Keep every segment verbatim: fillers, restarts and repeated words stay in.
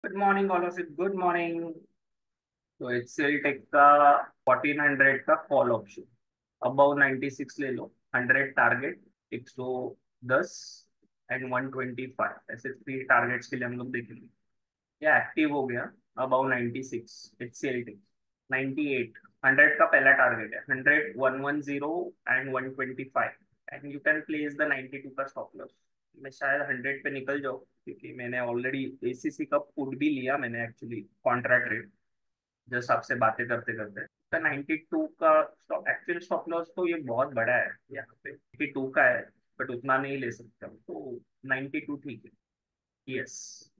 Good morning all of you, good morning. तो Excel Tech का fourteen hundred का call option about ninety six ले लो। Hundred target, एक सौ दस एंड वन ट्वेंटी फाइव, ऐसे थ्री टारगेट्स के लिए हम लोग देखेंगे। ये एक्टिव हो गया about ninety six. Excel Tech ninety eight, hundred का पहला टारगेट है। Hundred, one one zero and one twenty five, and you can place the ninety two का स्टॉप लॉस। मैं शायद हंड्रेड पे निकल जाऊँ क्योंकि मैंने ऑलरेडी एसीसी का पुट भी लिया। मैंने एक्चुअली कॉन्ट्रैक्ट रेट जस्ट आपसे बातें करते करते तो नाइन्टी टू का स्टॉप, एक्चुअल स्टॉप लॉस तो ये बहुत बड़ा है यहाँ पे, नाइन्टी टू का है, बट उतना नहीं ले सकता हूँ, तो नाइन्टी टू ठीक है। यस,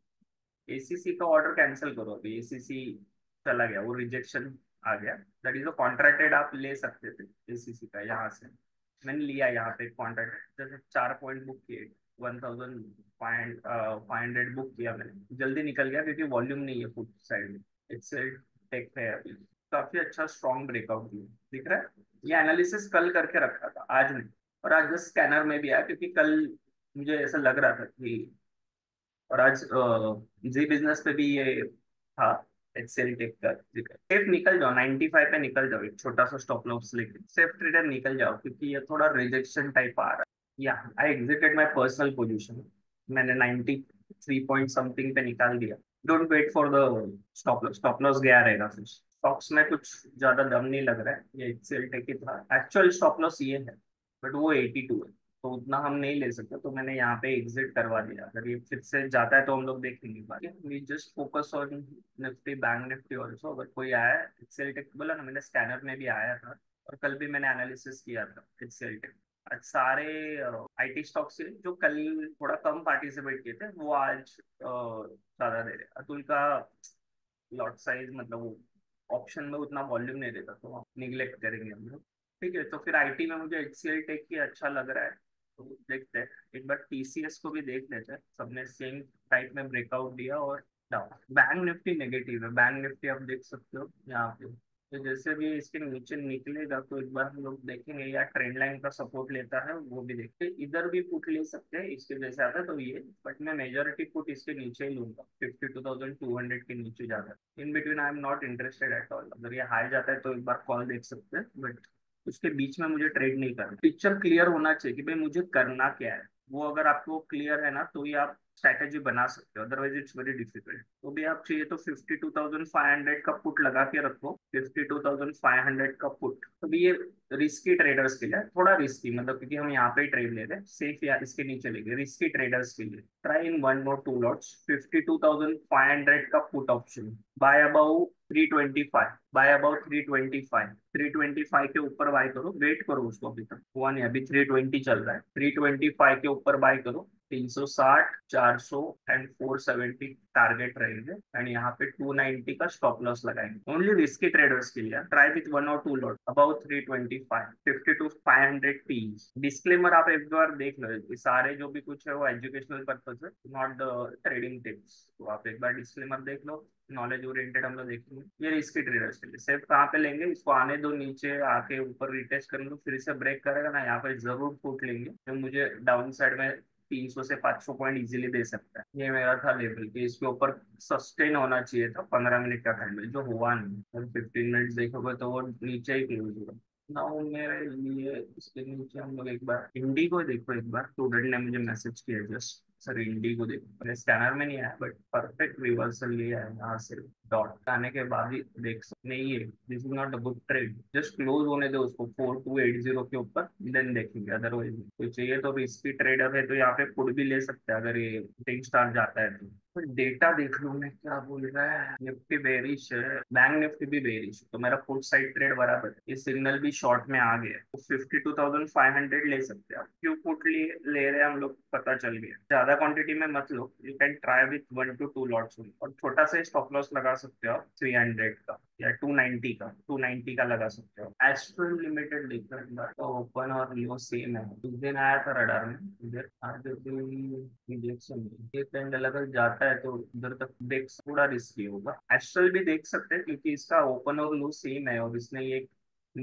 एसीसी का ऑर्डर कैंसिल करो अभी। एसीसी चला गया, वो रिजेक्शन आ गया। दैट इज अ कॉन्ट्रैक्टेड, आप ले सकते थे एसीसी का यहाँ से। मैंने लिया यहाँ पे कॉन्ट्रैक्ट, जैसे चार पॉइंट बुक किए, one thousand five five hundred book किया मैंने, जल्दी निकल गया क्योंकि वॉल्यूम नहीं है फुट साइड में। एक्सेल टेक है अभी, काफी अच्छा स्ट्रॉन्ग ब्रेकआउट दिया, दिख रहा है। ये एनालिसिस कल करके रखा था, आज नहीं। और आज जस्ट स्कैनर में भी आया क्योंकि कल मुझे ऐसा लग रहा था कि, और आज जी बिजनेस पे भी ये था एक्सेल टेक का जिक्र। सेफ निकल जाओ, नाइन्टी फाइव पे निकल जाओ, एक छोटा सा स्टॉप लॉस लेके सेफ ट्रेडर निकल जाओ, क्योंकि ये थोड़ा रिजेक्शन टाइप आ रहा है। या I exited my personal position, मैंने नाइन्टी थ्री पॉइंट समथिंग पे निकाल दिया। Don't wait for the stop loss, stop loss गया रहेगा फिर। स्टॉक्स में कुछ ज्यादा दम नहीं लग रहा है, ये एक्सेल टेक ही था। एक्चुअल स्टॉप लॉस ये है, बट वो एटी टू है, तो उतना हम नहीं ले सकते, तो मैंने यहाँ पे एग्जिट करवा दिया। अगर ये फिर से जाता है तो हम लोग देखेंगे। बाकी we just focus on Nifty, bank Nifty also. अगर कोई आया है, एक्सेल टेक बोला ना मैंने, स्कैनर में भी आया था और कल भी मैंने एनालिसिस किया था एक्सेल टेक। आज सारे आईटी स्टॉक्स से जो कल थोड़ा कम पार्टिसिपेट किए थे, वो आज अ, ज्यादा दे रहे। अतुल का लॉट साइज, मतलब वो ऑप्शन में उतना वॉल्यूम नहीं देता, तो निगलेक्ट करेंगे हम लोग। ठीक है, तो फिर आईटी में मुझे एचसीएल टेक ही अच्छा लग रहा है, तो देखते हैं। एक बार टीसीएस को भी देख लेते हैं, सबने सेम टाइप में ब्रेकआउट दिया और डाउन। बैंक निफ्टी नेगेटिव है, बैंक निफ्टी आप देख सकते हो यहाँ पे। तो जैसे भी इसके नीचे निकलेगा तो एक बार हम लोग देखेंगे, या ट्रेंड लाइन का सपोर्ट लेता है वो भी देखते हैं। इधर भी पुट ले सकते हैं इसके जैसे आता है तो ये, बट मैं मेजोरिटी पुट इसके नीचे ही लूंगा, fifty two thousand two hundred के नीचे जाता है। In between I am not interested at all. अगर ये हाई जाता है तो एक बार कॉल देख सकते हैं, बट उसके बीच में मुझे ट्रेड नहीं करना। पिक्चर क्लियर होना चाहिए कि भाई मुझे करना क्या है। वो अगर आपको क्लियर है ना, तो ये आप स्ट्रैटेजी बना सकते हो, अदरवाइज इट्स वेरी डिफिकल्ट। तो भी आप चाहिए तो fifty two thousand five hundred का पुट लगा के रखो, fifty two thousand five hundred का पुट। तो भी ये रिस्की ट्रेडर्स के लिए थोड़ा रिस्की, मतलब क्योंकि हम यहाँ पे ही ट्रेड ले रहे हैं, सेफ या इसके नीचे लेंगे। रिस्की ट्रेडर्स के लिए ट्राई इन वन और two lots, fifty two thousand five hundred का put option, buy about three twenty five, buy about three twenty five. Three twenty five के ऊपर बाय करो, वेट करो उसको, अभी तक हुआ नहीं, अभी थ्री ट्वेंटी चल रहा है। थ्री ट्वेंटी फाइव के ऊपर बाय करो। तीन सौ साठ, चार सौ एंड फोर सेवेंटी टारगेट रहेंगे, एंड यहाँ पे टू नाइन्टी का स्टॉप लॉस लगाएंगे। ओनली रिस्की ट्रेडर्स के लिए ट्राई विथ वन और two lot about three twenty five, fifty two five hundred P. Disclaimer आप एक बार देख लो, ये सारे जो भी कुछ है वो एजुकेशनल पर्पज है, नॉट द ट्रेडिंग टिप्स। तो आप एक बार डिस्क्लेमर देख लो, नॉलेज ओरिएंटेड हम लोग देखेंगे। ये रिस्की ट्रेडर्स के लिए सिर्फ कहाँ पे लेंगे, इसको आने दो नीचे, आके ऊपर रिटेस्ट करेंगे, फिर से ब्रेक करेगा ना, यहाँ पे जरूर फूट लेंगे, तो मुझे डाउन साइड में तीन सौ से पाँच सौ पॉइंट इजीली दे सकता है। ये मेरा था लेवल कि इसके ऊपर सस्टेन होना चाहिए था पंद्रह मिनट का टाइम, जो हुआ नहीं। फिफ्टीन मिनट्स देखोगे तो वो नीचे ही क्लोज हुआ। नाउ मेरे लिए इसके नीचे हम लोग एक बार इंडिगो देखो। एक बार स्टूडेंट ने मुझे मैसेज किया जस्ट, सर इंडिगो देखो। मेरे स्कैनर में नहीं आया, बट परफेक्ट रिवर्सल लिया है यहाँ से। डॉट आने के बाद ही देख सकते नहीं है, this is not a good trade. Just close होने दो उसको फोर टू एट जीरो के ऊपर, देन देखेंगे। अदरवाइज तो चाहिए तो रिस्की ट्रेडर है तो यहाँ पे पुट भी ले सकते हैं, अगर ये टिक स्टार जाता है तो। पर डेटा देख लो मैं क्या बोल रहा है। निफ्टी बेरिश है, बैंक निफ्टी भी बेरिश है, तो मेरा फुट साइड ट्रेड बराबर है। ये सिग्नल भी शॉर्ट में आ गया है, तो fifty two thousand five hundred ले सकते हैं आप। क्यों पुट ले ले रहे हैं हम लोग, पता चल गया। ज्यादा क्वांटिटी में मत लो, you can try with one two two lots, और छोटा सा स्टॉप लॉस लगा सकते हो थ्री हंड्रेड का या टू नाइन्टी का, टू नाइन्टी का लगा सकते हो। एस्ट्रल लिमिटेड देखो एक बार, तो ओपन और लो सेम है। उस दिन आया था रडार में, इधर आज रिजेक्शन। ये कैंडल अगर जाता है तो उधर तक देख, थोड़ा रिस्की होगा। एस्ट्रल भी देख सकते हैं क्योंकि इसका ओपन और लो सेम है, और इसने ये मेरे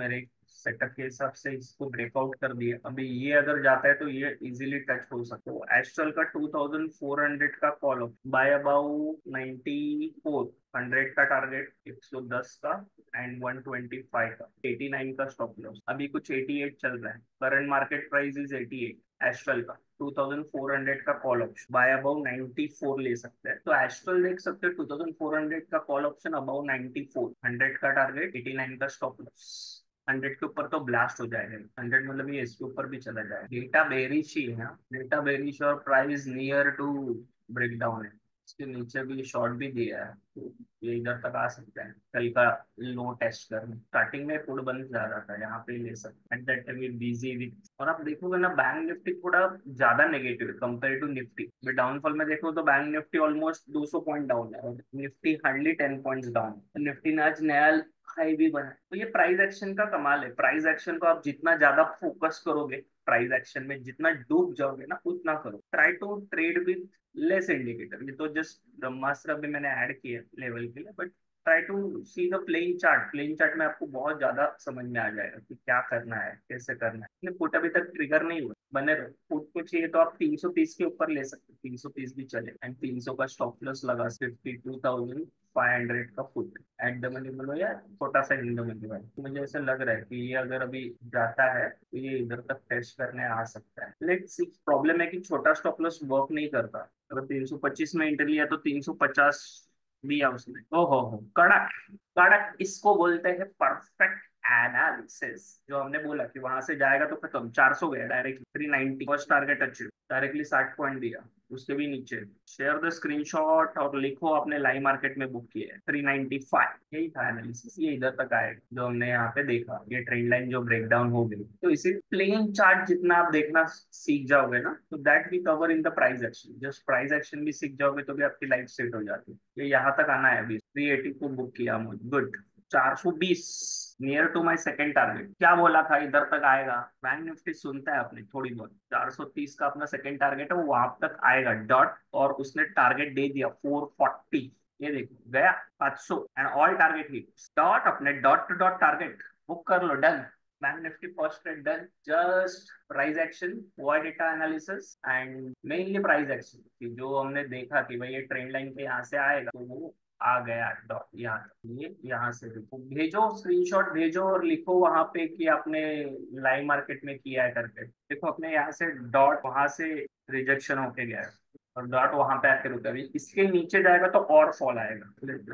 सेटअप के हिसाब से इसको ब्रेकआउट कर दिया। अभी ये अगर जाता है तो ये इजीली टच हो सकता है। एस्ट्रल का टू थाउजेंड फोर हंड्रेड का call of buy about ninety four, hundred का टारगेट, एक सौ दस का एंड वन ट्वेंटी फाइव का, एटी नाइन का स्टॉप लॉस। अभी कुछ एटी एट चल रहा है, current market price is eighty eight. Astral का टू थाउजेंड फोर हंड्रेड का call option buy about ninety four ले सकते हैं। तो एस्ट्रल देख सकते हैं टू थाउजेंड फोर हंड्रेड का call option about ninety four, hundred का टारगेट, एटी नाइन का स्टॉप लॉस। हंड्रेड के ऊपर तो ब्लास्ट हो जाएगा, हंड्रेड मतलब ये इसके ऊपर भी चला जाएगा। डेटा बेरिश ही है, डेटा बेरिश और price near to break down है। इसके नीचे भी शॉर्ट भी दिया है, तो ये इधर तक आ सकता है कल का लो टेस्ट करने। स्टार्टिंग में फुल बंद जा रहा था, यहाँ पे ले सकते at that time busy with. और आप देखोगे ना बैंक निफ्टी थोड़ा ज्यादा नेगेटिव है कंपेयर टू निफ्टी। मैं डाउनफॉल में देखो तो bank Nifty almost two hundred point down है और Nifty hardly ten points down. Nifty ने आज नया हाई भी बना है। तो ये प्राइस एक्शन का कमाल है। प्राइस एक्शन को आप जितना ज्यादा फोकस करोगे, प्राइस एक्शन में जितना डूब जाओगे ना, उतना करो। Try to trade with less indicator. ये तो जस्ट ब्रह्मास्त्र अभी मैंने ऐड किया लेवल के लिए, but try to see the playing chart. Playing chart में आपको बहुत ज्यादा समझ में आ जाएगा कि क्या करना है, कैसे करना है। पुट अभी तक ट्रिगर नहीं हुआ, बने रहो। पुट को चाहिए तो आप तीन सौ तीस के ऊपर ले सकते हो, तीन सौ तीस भी चले। एंड तीन सौ का स्टॉप लॉस लगा, fifty two thousand five hundred का पुट एट द मनी। बोलो यार छोटा सा इन द मनी भाई, तो मुझे ऐसा लग रहा है कि ये अगर अभी जाता है तो ये इधर तक टेस्ट करने आ सकता है। Let's see. प्रॉब्लम है कि छोटा स्टॉप लॉस वर्क नहीं करता। अगर तीन सौ पच्चीस में एंटर लिया तो तीन सौ पचास दिया उसने। ओहो हो, कड़क कड़क। इसको बोलते हैं परफेक्ट एनालिसिस। जो हमने बोला कि वहां से जाएगा तो खत्म। चार सौ गया directly, three ninety first target achieve, directly साठ पॉइंट दिया। उसके भी नीचे शेयर द स्क्रीनशॉट और लिखो आपने लाइव मार्केट में बुक किया है थ्री नाइंटी फाइव। यही था एनालिसिस। ये इधर तक आएगा जो हमने यहाँ पे देखा। ये ट्रेंड लाइन जो ब्रेक डाउन हो गई, तो इसी प्लेन चार्ट जितना आप देखना सीख जाओगे ना, तो that we cover in the price action. Just price action भी सीख जाओगे तो भी आपकी लाइफ सेट हो जाती है। ये यहाँ तक आना है। अभी थ्री एटी को बुक किया मुझे, गुड। चार सौ बीस near to my second target. क्या बोला था इधर तक आएगा। बैंक निफ्टी सुनता है अपनी थोड़ी बहुत। चार सौ तीस का अपना सेकेंड टारगेट है, वो वहां तक आएगा डॉट। और उसने टारगेट दे दिया फोर फोर्टी। ये देखो गया पाँच सौ and all target hit. Dot अपने dot two dot target book कर लो, done. Bank Nifty first trade done. Just price action, why data analysis and mainly price action. जो हमने देखा कि भाई ये ट्रेंड लाइन पे यहाँ से आएगा, तो वो आ गया डॉट यहाँ तक। ये यहाँ से देखो, भेजो स्क्रीनशॉट भेजो और लिखो वहां पे कि आपने लाइव मार्केट में किया है करके। देखो अपने यहाँ से डॉट वहां से रिजेक्शन होके गया है और डॉट वहां पे आके रुका। अभी इसके नीचे जाएगा तो और फॉल आएगा।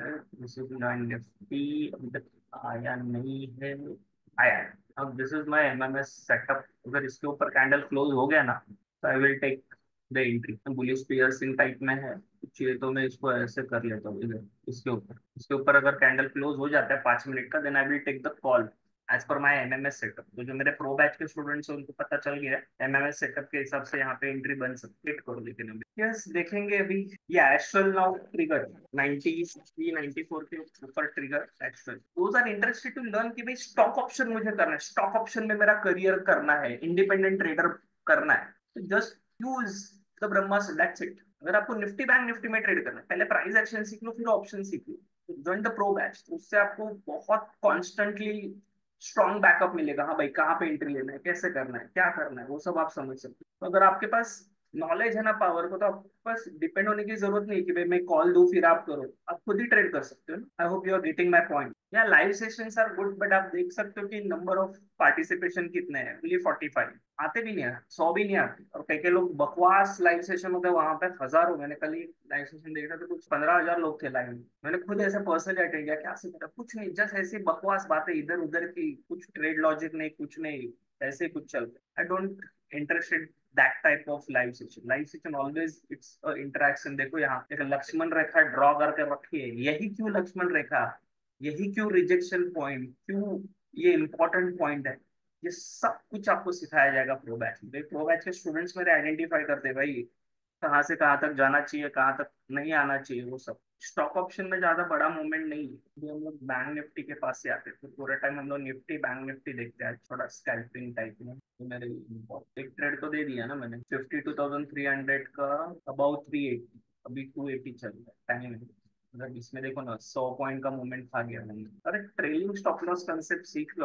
निफ्टी अभी तक आया नहीं है, आया है। अब this is my MMS setup. अगर इसके ऊपर कैंडल क्लोज हो गया ना, तो I will take the entry. Bullish piercing type में है, चाहिए तो मैं इसको ऐसे कर लेता हूँ इधर। इसके ऊपर इसके ऊपर अगर कैंडल क्लोज हो जाता है पांच मिनट का, then I will take the call as per my MMS setup. तो जो मेरे प्रो बैच के स्टूडेंट्स हैं उनको पता चल गया एमएमएस सेटअप के हिसाब से यहाँ पे एंट्री बन सकती है। करो लेकिन अभी यस देखेंगे अभी। ये Astral now trigger ninety three ninety four के ऊपर trigger Astral. Those are interested to learn कि भाई स्टॉक ऑप्शन मुझे करना है, स्टॉक ऑप्शन में मेरा करियर करना है, इंडिपेंडेंट ट्रेडर करना है, तो just use the Brahmastra, that's it. अगर आपको निफ्टी बैंक निफ्टी में ट्रेड करना है, पहले प्राइस एक्शन सीख लो, फिर ऑप्शन सीख लो। ज्वाइन द प्रो बैच, उससे आपको बहुत कॉन्स्टेंटली स्ट्रॉन्ग बैकअप मिलेगा। हाँ भाई कहाँ पे एंट्री लेना है, कैसे करना है, क्या करना है, वो सब आप समझ सकते हो। तो अगर आपके पास नॉलेज है ना पावर को, तो आपके पास डिपेंड होने की जरूरत नहीं कि भाई मैं कॉल दूं फिर आप करो। आप खुद ही ट्रेड कर सकते हो। I hope you are getting my point. या live sessions are good, but आप देख सकते हो कि नंबर ऑफ पार्टिसिपेशन कितने हैं, ओनली फोर्टी फाइव। आते भी नहीं है, सौ भी नहीं आते। और कई कई लोग बकवास लाइव सेशन होते हैं वहां पे हजारों। मैंने कल ही लाइव सेशन देखा तो कुछ पंद्रह हजार लोग थे लाइव में। मैंने खुद ऐसे पर्सनली अटेंड किया। क्या सीखा, कुछ नहीं, जस्ट ऐसी बकवास बातें इधर उधर की, कुछ ट्रेड लॉजिक नहीं, कुछ नहीं, ऐसे कुछ चलते। I don't interested that type of live session. Live session always it's a interaction. देखो यहाँ एक लक्ष्मण रेखा ड्रॉ करके रखी है। यही क्यों लक्ष्मण रेखा, यही क्यों रिजेक्शन पॉइंट, क्यों ये इंपॉर्टेंट पॉइंट है, ये सब कुछ आपको सिखाया जाएगा प्रो बैच में। प्रो बैच के स्टूडेंट्स मेरे आइडेंटिफाई करते हैं भाई कहाँ से कहाँ तक जाना चाहिए, कहाँ तक नहीं आना चाहिए, वो सब। स्टॉक ऑप्शन में ज्यादा बड़ा मूवमेंट नहीं है। अभी हम लोग बैंक निफ्टी के पास से आते हैं, तो पूरे टाइम हम लोग निफ्टी बैंक निफ्टी देखते हैं, थोड़ा स्कैल्पिंग टाइप में। तो मेरे एक ट्रेड तो दे दिया ना मैंने, fifty two thousand three hundred का अबाउट थ्री एटी, अभी टू एटी चल रहा है टाइम है। अगर इसमें देखो ना सौ पॉइंट का मूवमेंट आ गया मैंने। अरे ट्रेलिंग स्टॉप लॉस कंसेप्ट सीख लो आप।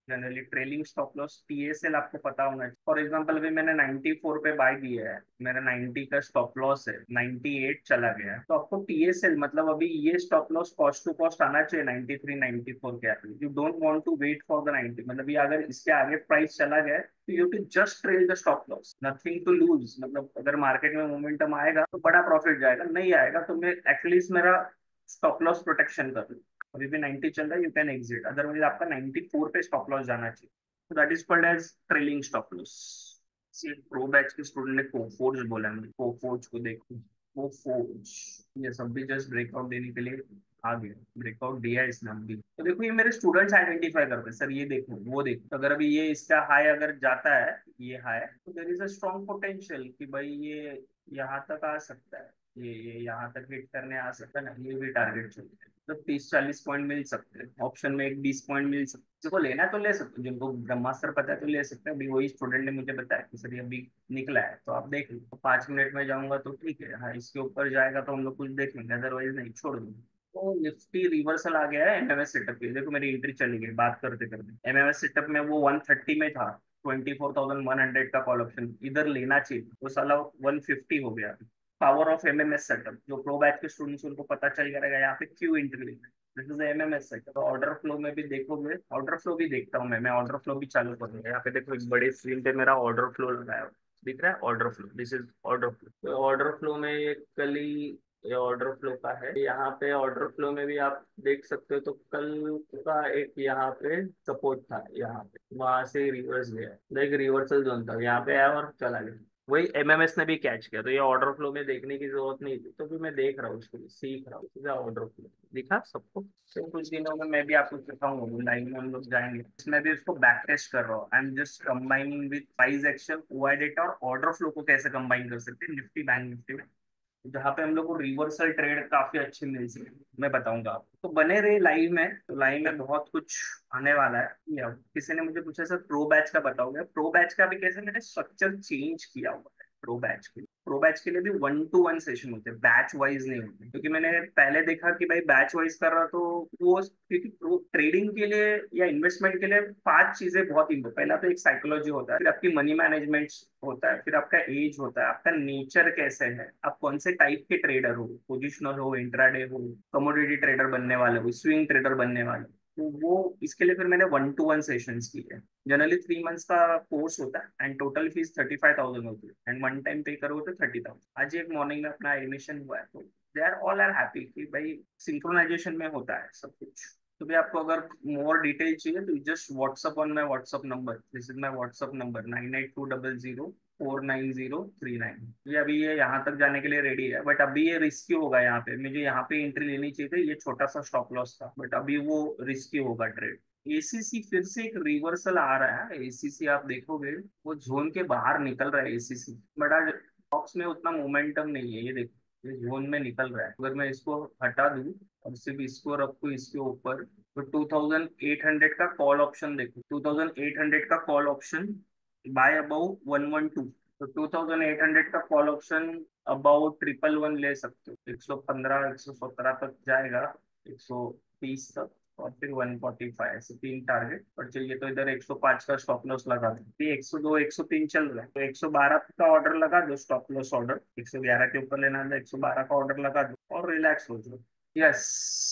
Generally trailing stop loss TSL आपको पता होना चाहिए। फॉर एग्जांपल अभी मैंने नाइंटी फोर पे बाय दिया है, मेरा नाइंटी का स्टॉप लॉस है, नाइंटी एट चला गया है, तो आपको टीएसएल मतलब अभी ये stop loss cost to cost आना चाहिए नाइंटी थ्री नाइंटी फोर के आगे। You don't want to wait for the ninety, मतलब ये अगर इसके आगे प्राइस चला गया है तो you to just trail the stop loss, nothing to lose. मतलब अगर मार्केट में मोमेंटम आएगा तो बड़ा प्रॉफिट जाएगा, नहीं आएगा तो मैं एटलीस्ट मेरा स्टॉप लॉस प्रोटेक्शन कर लूँ। अभी भी नाइंटी चल रहा है, यू कैन एग्जिट, अदरवाइज आपका नाइंटी फोर पे स्टॉप लॉस जाना चाहिए। So that is called as trailing stop loss. See, pro batch के स्टूडेंट ने कोफोर्ज बोला है, कोफोर्ज को देखो, कोफोर्ज ये सब भी जस्ट ब्रेकआउट देने के लिए आ गया, ब्रेकआउट दिया इसने अभी। तो देखो ये मेरे स्टूडेंट्स आइडेंटिफाई करते हैं, सर ये देखो वो देखो, तो अगर अभी ये इसका हाई अगर जाता है, ये हाई, तो there is a strong potential कि भाई ये यहाँ तक आ सकता है, ये ये यहाँ तक हिट करने आ सकता है ना, ये भी टारगेट चलते हैं, तो तीस चालीस पॉइंट मिल सकते हैं, ऑप्शन में एक बीस पॉइंट मिल सकते हैं। जिनको लेना है तो ले सकते हो, जिनको ब्रह्मास्त्र पता है तो ले सकते हैं। अभी वही स्टूडेंट ने मुझे बताया कि सर ये अभी निकला है तो आप देख लो, तो पाँच मिनट में जाऊंगा तो ठीक है, हाँ इसके ऊपर जाएगा तो हम लोग कुछ देख लेंगे, अदरवाइज नहीं, छोड़ दूंगा। तो निफ्टी रिवर्सल आ गया है एमएमएस सेटअप के, देखो मेरी एंट्री चली गई बात करते करते। एमएमएस सेटअप में वो वन थर्टी में था, twenty four thousand one hundred का कॉल ऑप्शन इधर लेना चाहिए, वो साला वन फिफ्टी हो गया। पावर ऑफ एमएमएस सेटअप, जो प्रो बैच के स्टूडेंट्स उनको पता चल जाएगा यहाँ पे क्यों एंट्री लेना है। This is MMS setup. तो ऑर्डर फ्लो में भी देखोगे, ऑर्डर फ्लो भी देखता हूँ मैं मैं ऑर्डर फ्लो भी चालू करूंगा। यहाँ पे देखो एक बड़े स्क्रीन पे मेरा ऑर्डर फ्लो लगाया हुआ है। दिख रहा है order flow, this is order flow. तो ऑर्डर फ्लो में ये कल ही ये ऑर्डर फ्लो का है, यहाँ पे ऑर्डर फ्लो में भी आप देख सकते हो। तो कल का एक यहाँ पे सपोर्ट था, यहाँ पे वहां से रिवर्स गया, लाइक रिवर्सल जोन था, यहाँ पे आया और चला गया। वही एमएमएस ने भी कैच किया, तो ये ऑर्डर फ्लो में देखने की जरूरत नहीं थी, तो भी मैं देख रहा हूँ उसको, सीख रहा हूँ ऑर्डर फ्लो दिखा सबको। तो कुछ दिनों में मैं भी आपको सिखाऊंगा, लाइन में हम लोग जाएंगे, इसमें भी उसको बैक टेस्ट कर रहा हूँ। I am just combining with price action, OI data और ऑर्डर फ्लो को कैसे कंबाइन कर सकते हैं निफ्टी बैंक निफ्टी में, जहाँ पे हम लोग को रिवर्सल ट्रेड काफी अच्छी मिल सके, मैं बताऊंगा आपको। तो बने रहे लाइव में, तो लाइव में बहुत कुछ आने वाला है। या किसी ने मुझे पूछा सर प्रो बैच का बताओगे, प्रो बैच का भी कैसे मैंने स्ट्रक्चर चेंज किया हुआ है। प्रो बैच के प्रो बैच के लिए भी वन टू वन सेशन होते हैं, बैच वाइज नहीं होते, क्योंकि मैंने पहले देखा कि भाई बैच वाइज कर रहा तो वो, क्योंकि प्रो ट्रेडिंग के लिए या इन्वेस्टमेंट के लिए पांच चीजें बहुत इंपॉर्टेंट। पहला तो एक साइकोलॉजी होता है, फिर आपकी मनी मैनेजमेंट होता है, फिर आपका एज होता है, आपका नेचर कैसे है, आप कौन से टाइप के ट्रेडर हो, पोजिशनल हो, इंट्राडे हो, कमोडिटी ट्रेडर बनने वाले हो, स्विंग ट्रेडर बनने वाले हो। तो वो इसके लिए फिर मैंने वन टू वन सेशंस की है। जनरली थ्री मंथ्स का कोर्स होता है and total fees thirty five thousand होती है, एंड वन टाइम पे करोगे तो थर्टी थाउजेंड। आज एक मॉर्निंग में अपना एडमिशन हुआ है, तो they are all are happy कि भाई सिंक्रोनाइजेशन में होता है सब कुछ। तो भी आपको अगर मोर डिटेल चाहिए तो just WhatsApp on my WhatsApp number, this is my WhatsApp number nine eight two double zero four nine zero three nine. ये अभी ये यहाँ तक जाने के लिए रेडी है, बट अभी ये रिस्की होगा। यहाँ पे मुझे यहाँ पे एंट्री लेनी चाहिए थी, ये छोटा सा स्टॉप लॉस था, बट अभी वो रिस्की होगा ट्रेड। एसीसी फिर से एक रिवर्सल आ रहा है, एसीसी आप देखोगे वो जोन के बाहर निकल रहा है एसीसी, बट आज स्टॉक्स में उतना मोमेंटम नहीं है। ये देखो ये जोन में निकल रहा है, अगर मैं इसको हटा दूं और सिर्फ इसको रखूं इसके ऊपर, तो टू थाउजेंड एट हंड्रेड का कॉल ऑप्शन देखो, टू थाउजेंड एट हंड्रेड का call option buy about one one two, तो टू थाउजेंड एट हंड्रेड का call option about triple one ले सकते हो, एक सौ पंद्रह एक सौ सत्रह तक जाएगा, एक सौ तीस तक, और फिर वन फोर्टी फाइव, ऐसे तीन टारगेट। और चलिए तो इधर एक सौ पाँच का स्टॉप लॉस लगा दो, ये एक सौ दो एक सौ तीन चल रहा है, तो एक सौ बारह का ऑर्डर लगा दो, स्टॉप लॉस ऑर्डर एक सौ ग्यारह के ऊपर लेना है, एक सौ बारह का ऑर्डर लगा दो और रिलैक्स हो जाओ। यस,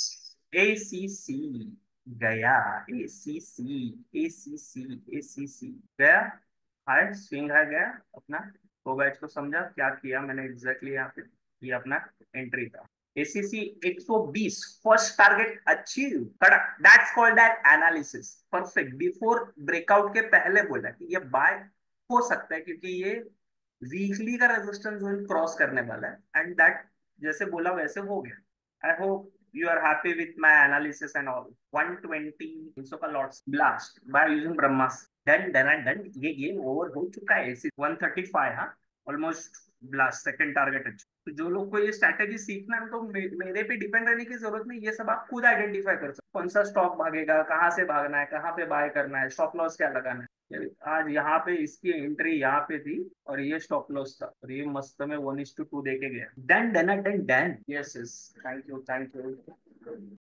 एसीसी गया, एसीसी एसीसी एसीसी गया, हाई स्विंग हाई गया अपना। तो बैच को समझा क्या किया मैंने एग्जैक्टली यहाँ पे, ये अपना एंट्री था। एसीसी एक सौ बीस फर्स्ट टारगेट अचीव, कड़क, that's called that analysis perfect. Before breakout के पहले बोला कि ये बाय हो सकता है, क्योंकि ये वीकली का रेजिस्टेंस जोन क्रॉस करने वाला है, एंड दैट जैसे बोला वैसे हो गया। I hope you are happy with my analysis and all. One twenty तीन सौ का lots blast by using Brahmastra, done done and done. ये गेम ओवर हो चुका है। वन थर्टी फाइव, हाँ ऑलमोस्ट ब्लास्ट, सेकंड टारगेट अच्छा। तो जो लोग को ये स्ट्रैटेजी सीखना है तो मे, मेरे पे डिपेंड रहने की जरूरत नहीं, ये सब आप खुद आइडेंटिफाई कर सकते, कौन सा स्टॉक भागेगा, कहाँ से भागना है, कहाँ पे बाय करना है, स्टॉप लॉस क्या लगाना है। आज यहाँ पे इसकी एंट्री यहाँ पे थी और ये स्टॉप लॉस था, और ये मस्त में वन इज टू टू देके गया। Done done done done. Yes yes, thank you thank you.